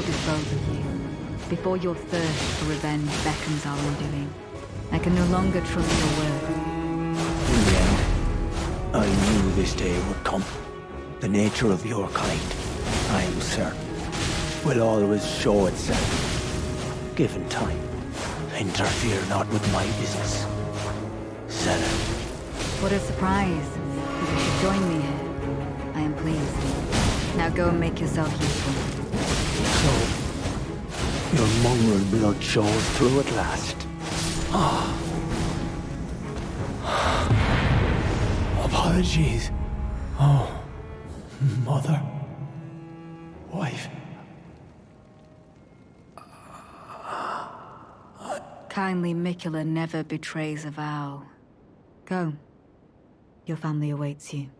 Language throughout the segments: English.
dispose of you. Before your thirst for revenge beckons our undoing. I can no longer trust your word. In the end, I knew this day would come. The nature of your kind, I am certain, will always show itself. Given time, interfere not with my business. Senna. What a surprise that you should join me here. I am pleased. Now go and make yourself useful. So, your mongrel blood shows through at last. Apologies. Oh, mother. Wife. Kindly Mikula never betrays a vow. Go. Your family awaits you.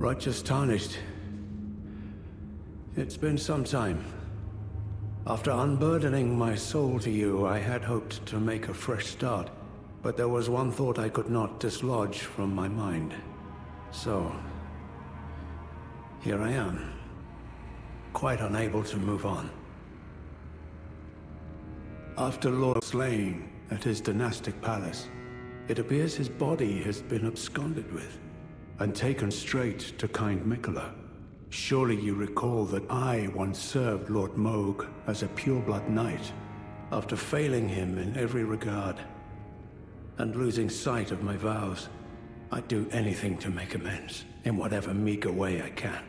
Righteous Tarnished. It's been some time. After unburdening my soul to you, I had hoped to make a fresh start. But there was one thought I could not dislodge from my mind. So, here I am. Quite unable to move on. After Lord slaying at his dynastic palace, it appears his body has been absconded with, and taken straight to kind Mikola. Surely you recall that I once served Lord Moog as a pureblood knight, after failing him in every regard, and losing sight of my vows. I'd do anything to make amends, in whatever meager way I can.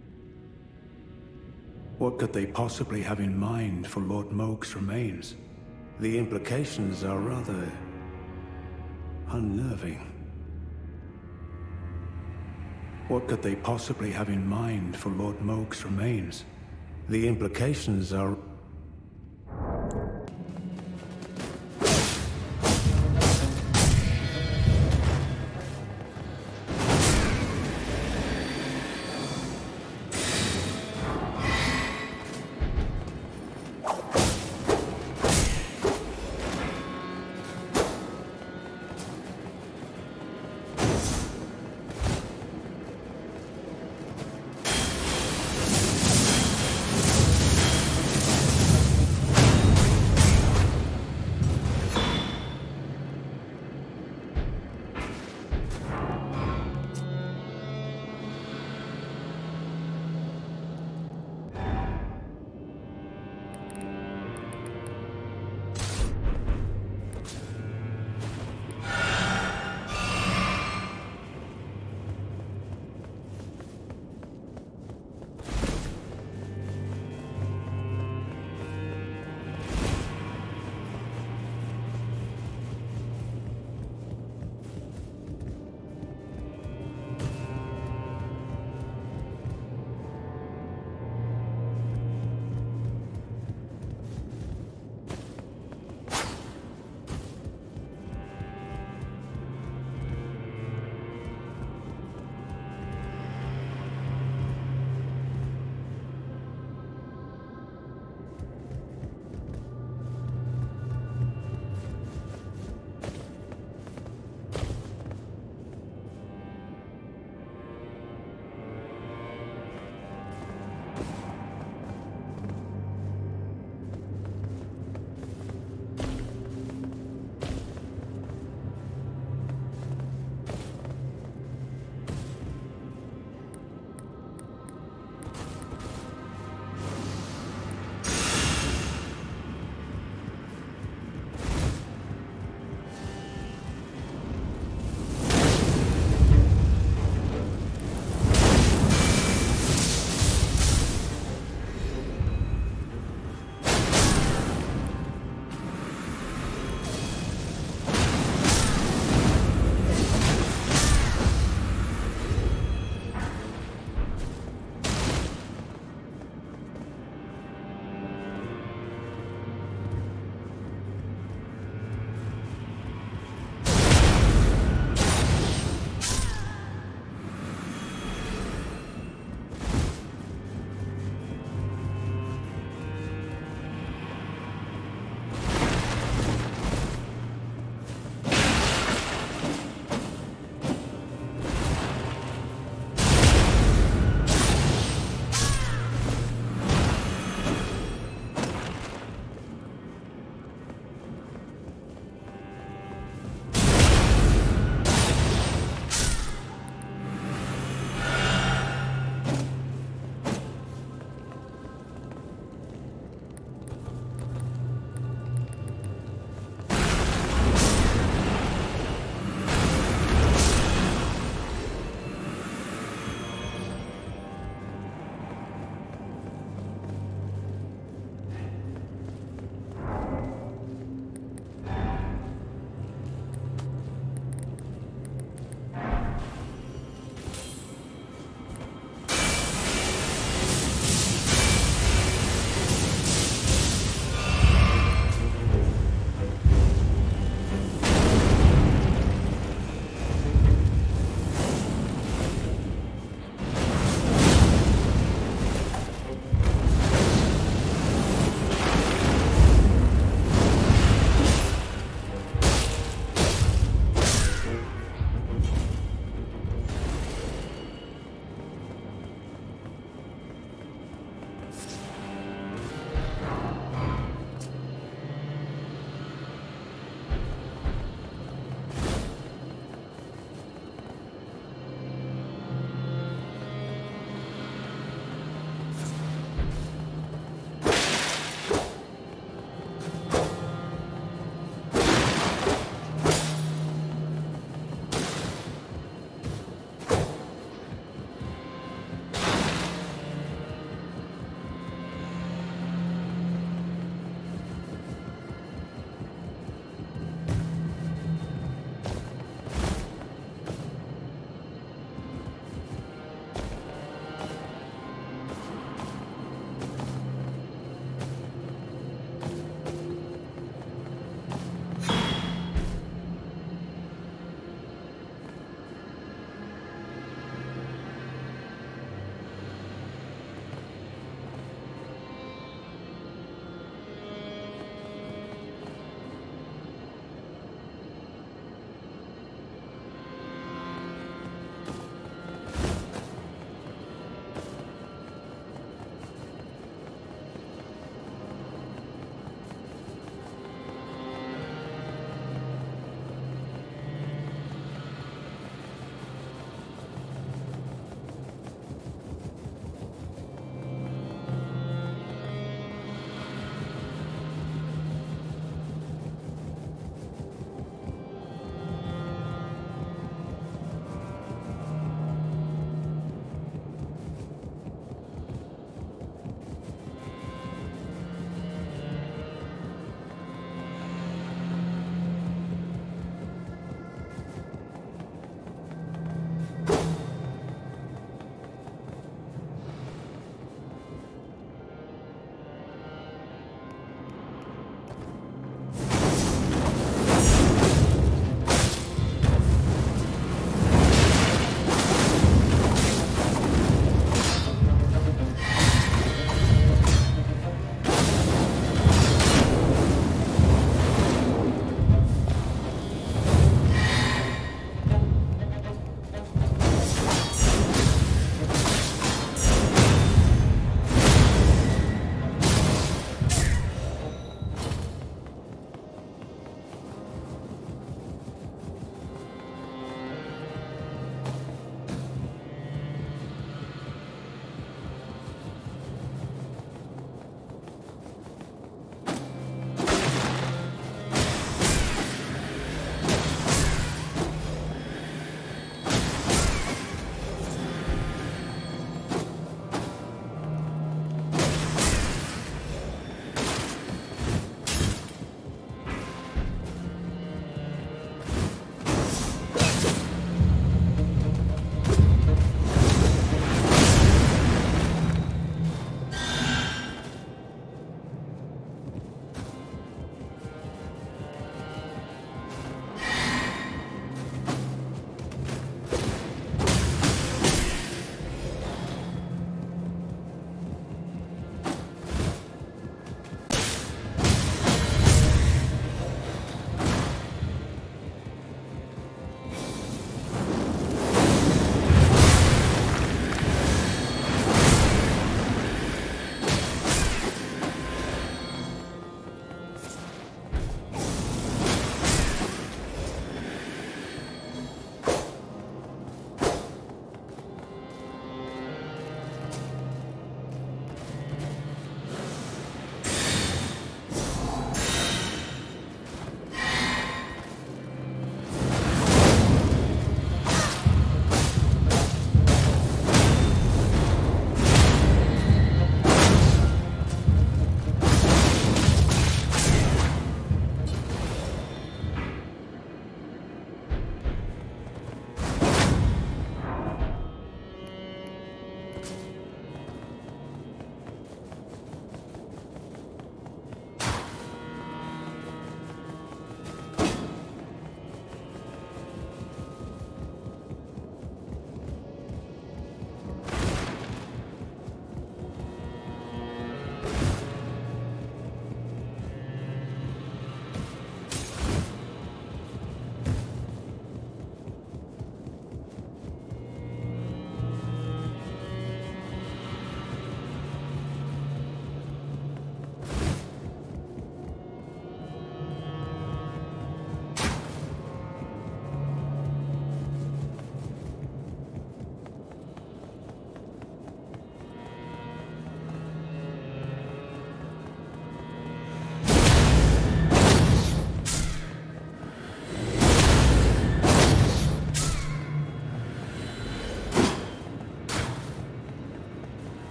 What could they possibly have in mind for Lord Moog's remains? The implications are rather unnerving. What could they possibly have in mind for Lord Moog's remains? The implications are...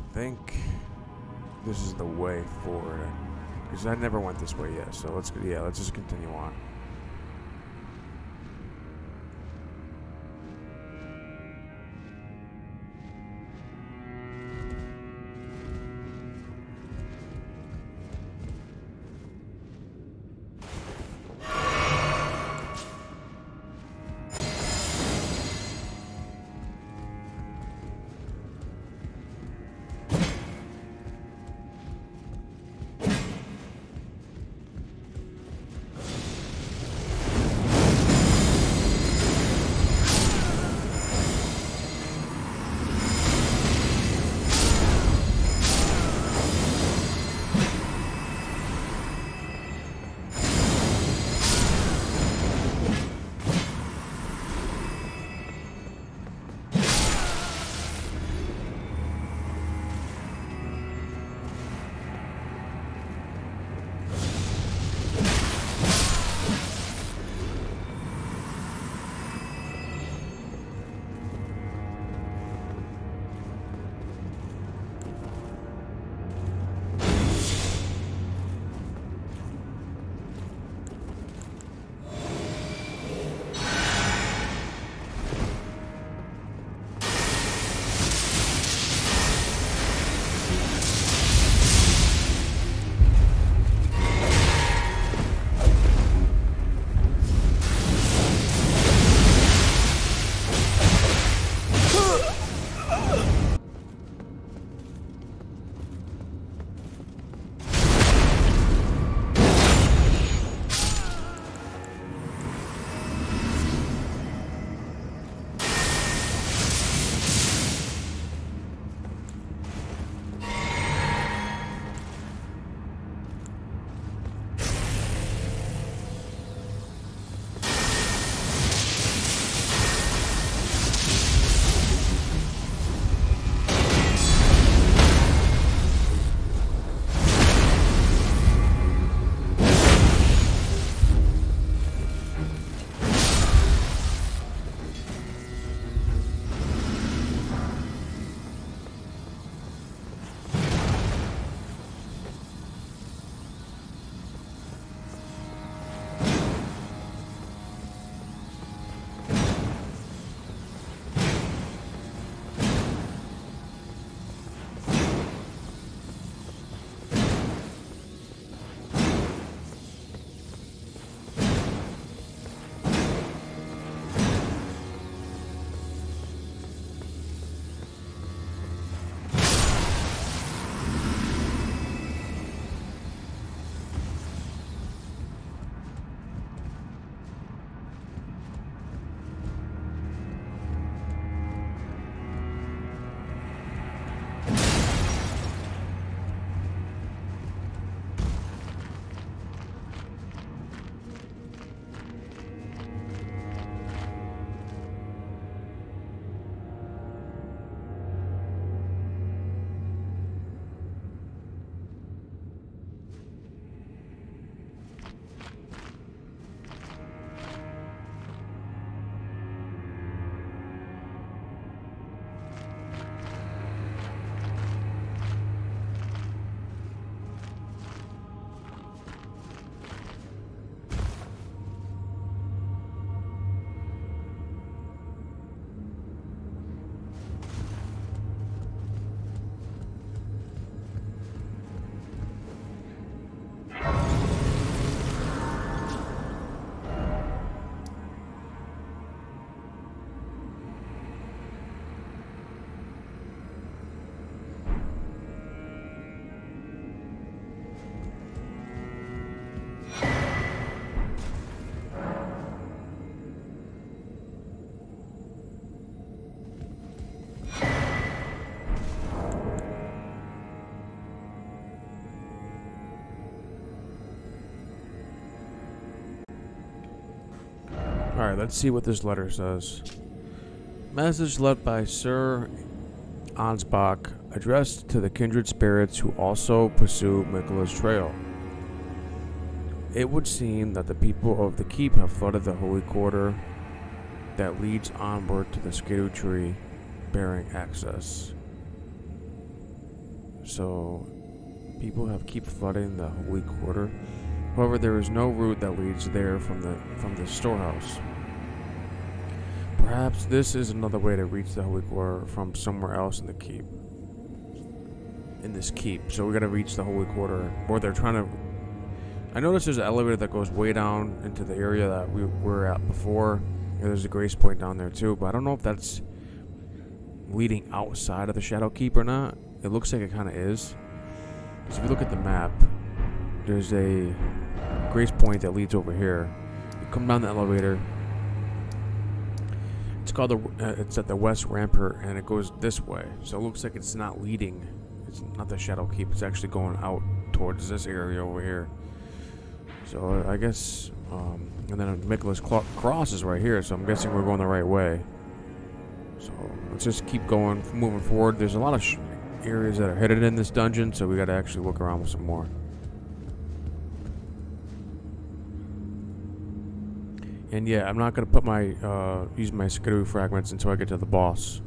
think this is the way forward. Because I never went this way yet, so let's just continue on. Alright, let's see what this letter says. Message left by Sir Ansbach, addressed to the kindred spirits who also pursue Miquella's trail. It would seem that the people of the keep have flooded the holy quarter that leads onward to the Erdtree, bearing access. so people keep flooding the Holy Quarter. However, there is no route that leads there from the storehouse. Perhaps this is another way to reach the Holy Quarter from somewhere else in the keep. In this keep, so we gotta reach the Holy Quarter, or they're trying to. I noticed there's an elevator that goes way down into the area that we were at before. There's a grace point down there too, but I don't know if that's leading outside of the Shadow Keep or not. It looks like it kind of is. Because if you look at the map, there's a grace point that leads over here. You come down the elevator. It's called it's at the West Rampart, and it goes this way. So it looks like it's not leading. It's not the Shadow Keep. It's actually going out towards this area over here. So I guess, and then Nicholas Cross is right here. So I'm guessing we're going the right way. So let's just keep going, moving forward. There's a lot of areas that are hidden in this dungeon, so we got to actually look around with some more. And yeah, I'm not gonna put my use my Skidoo fragments until I get to the boss.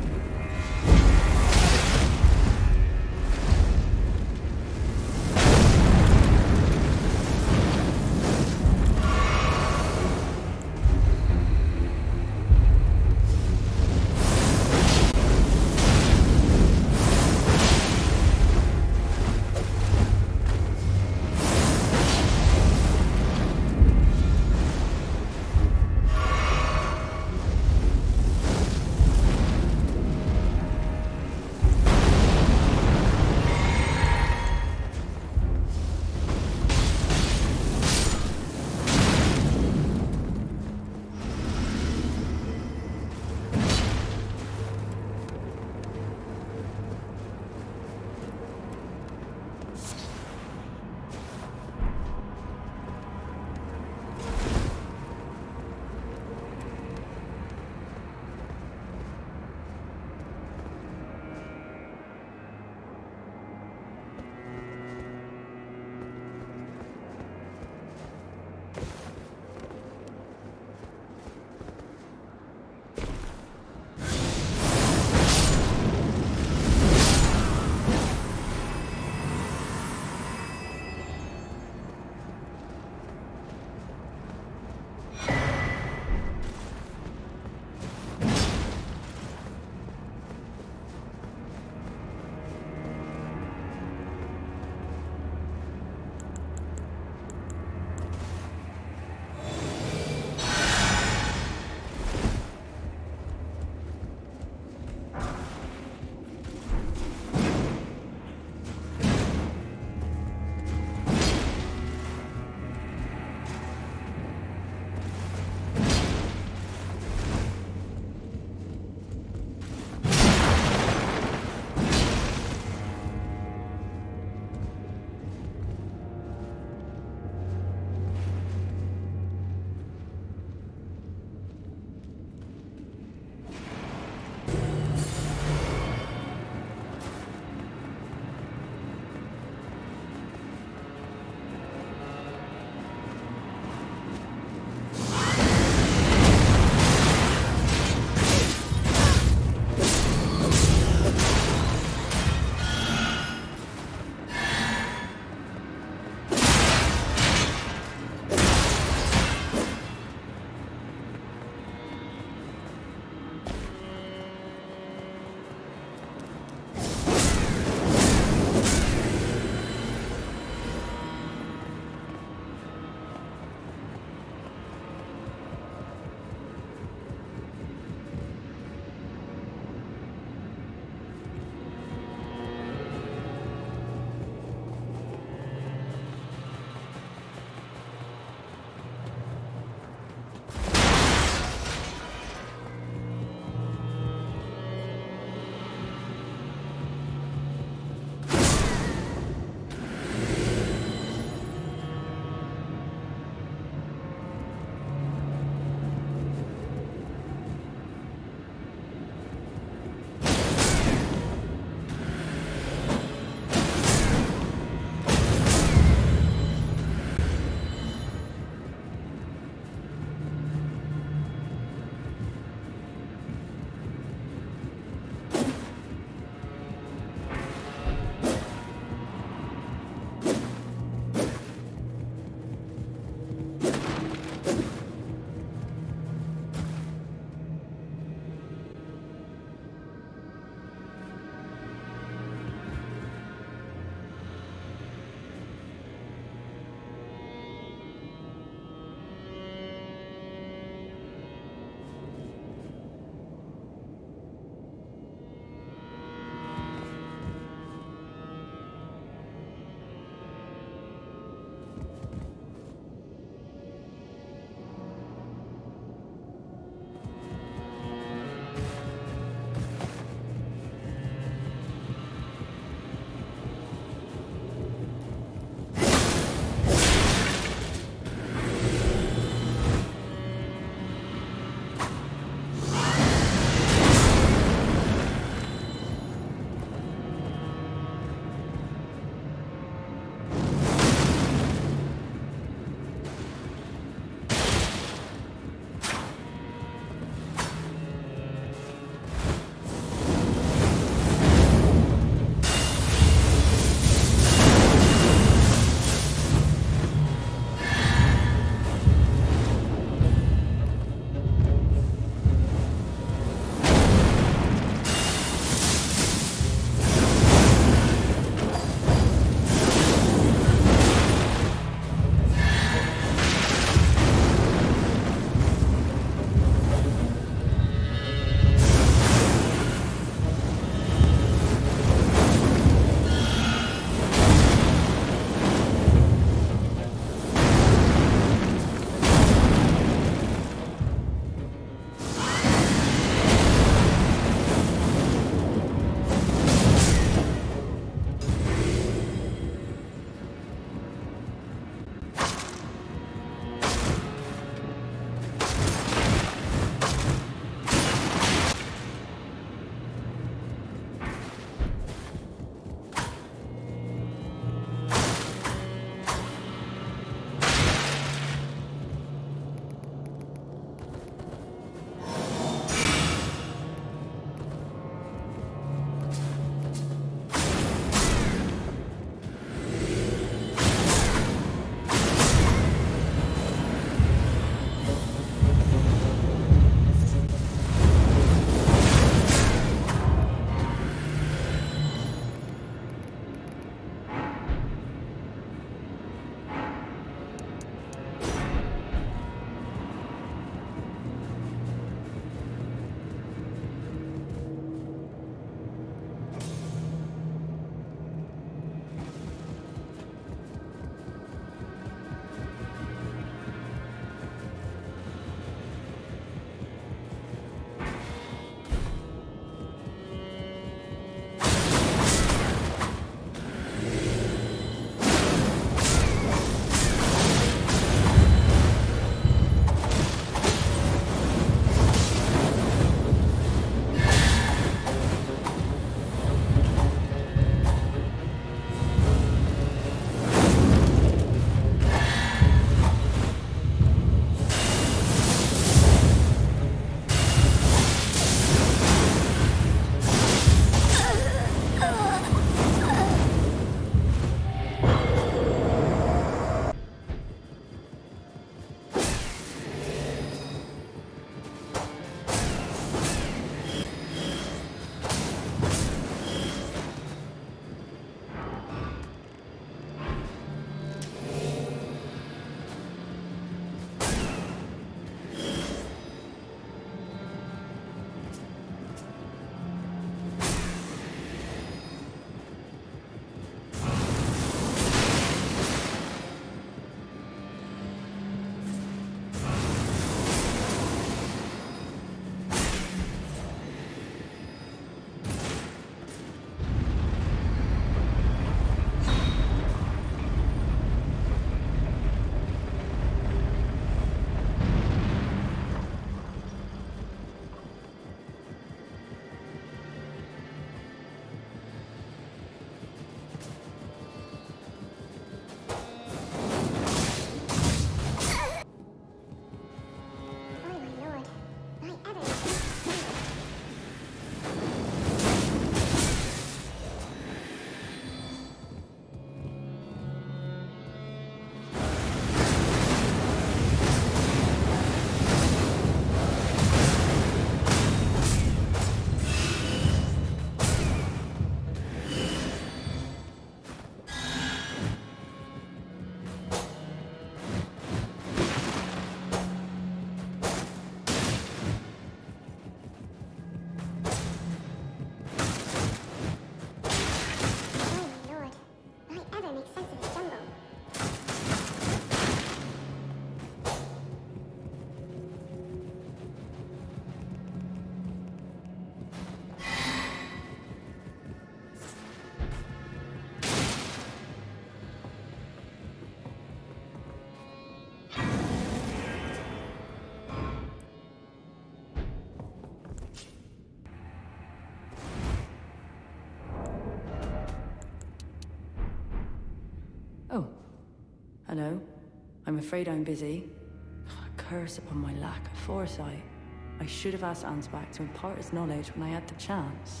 Hello? I'm afraid I'm busy. A curse upon my lack of foresight. I should have asked Ansbach to impart his knowledge when I had the chance.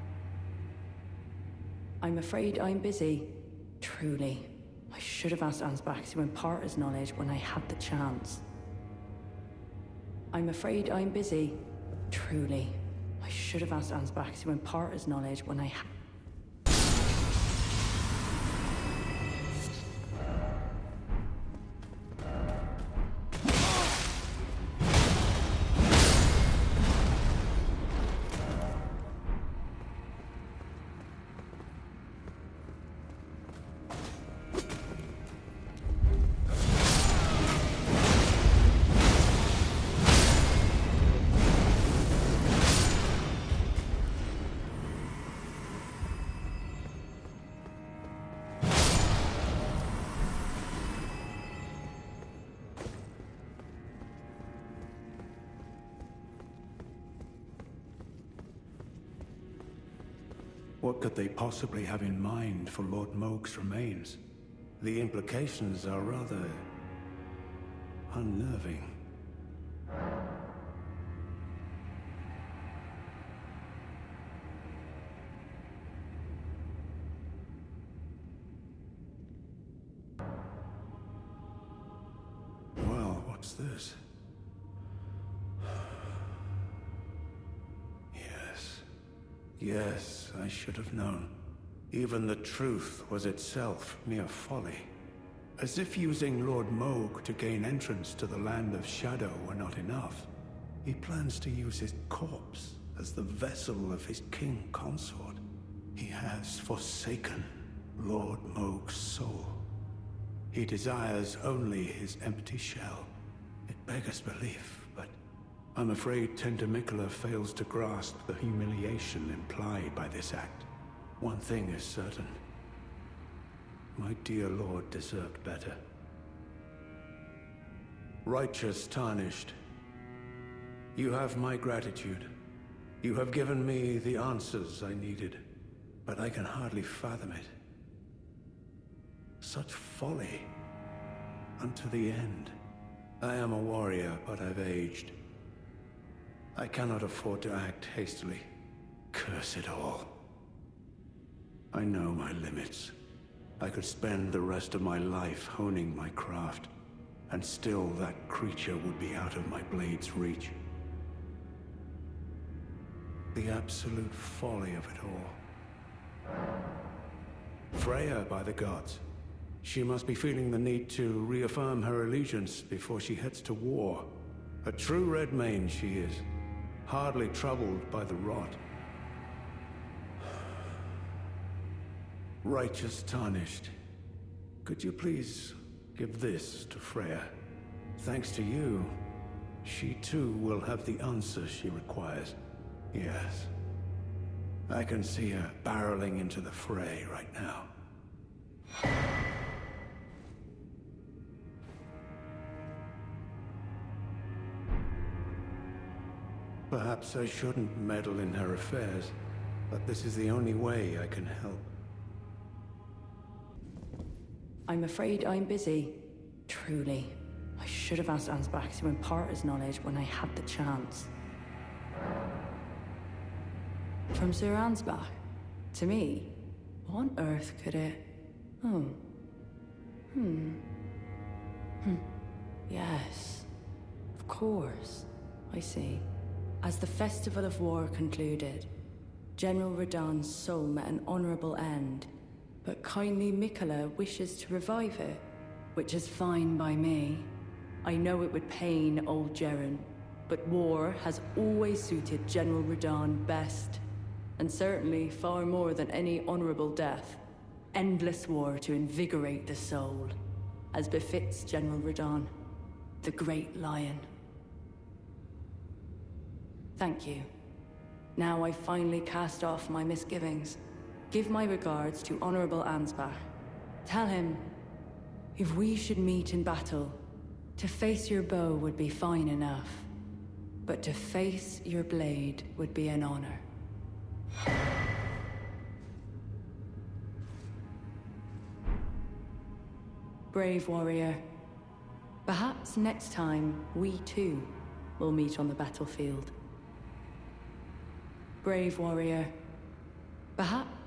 I'm afraid I'm busy. Truly. I should have asked Ansbach to impart his knowledge when I had the chance. I'm afraid I'm busy. Truly. I should have asked Ansbach to impart his knowledge when I had... What could they possibly have in mind for Lord Moog's remains? The implications are rather... unnerving. Well, what's this? Yes, I should have known. Even the truth was itself mere folly. As if using Lord Moog to gain entrance to the land of Shadow were not enough, he plans to use his corpse as the vessel of his king consort. He has forsaken Lord Moog's soul. He desires only his empty shell. It beggars belief, but I'm afraid Tender Mikola fails to grasp the humiliation implied by this act. One thing is certain. My dear lord deserved better. Righteous Tarnished, you have my gratitude. You have given me the answers I needed, but I can hardly fathom it. Such folly. Unto the end. I am a warrior, but I've aged. I cannot afford to act hastily. Curse it all. I know my limits. I could spend the rest of my life honing my craft, and still that creature would be out of my blade's reach. The absolute folly of it all. Freya, by the gods. She must be feeling the need to reaffirm her allegiance before she heads to war. A true Redmane she is. Hardly troubled by the rot. Righteous Tarnished, could you please give this to Freya? Thanks to you, she too will have the answer she requires. Yes. I can see her barreling into the fray right now. Perhaps I shouldn't meddle in her affairs, but this is the only way I can help. I'm afraid I'm busy. Truly. I should have asked Ansbach to impart his knowledge when I had the chance. From Sir Ansbach? To me? What on earth could it... Oh. Yes. Of course. I see. As the Festival of War concluded, General Radahn's soul met an honorable end, but kindly Mikola wishes to revive it, which is fine by me. I know it would pain old Jeren, but war has always suited General Radahn best, and certainly far more than any honorable death. Endless war to invigorate the soul, as befits General Radahn, the Great Lion. Thank you. Now I've finally cast off my misgivings. Give my regards to Honorable Ansbach. Tell him, if we should meet in battle, to face your bow would be fine enough, but to face your blade would be an honor. Brave warrior. Perhaps next time, we too will meet on the battlefield. Brave warrior. Perhaps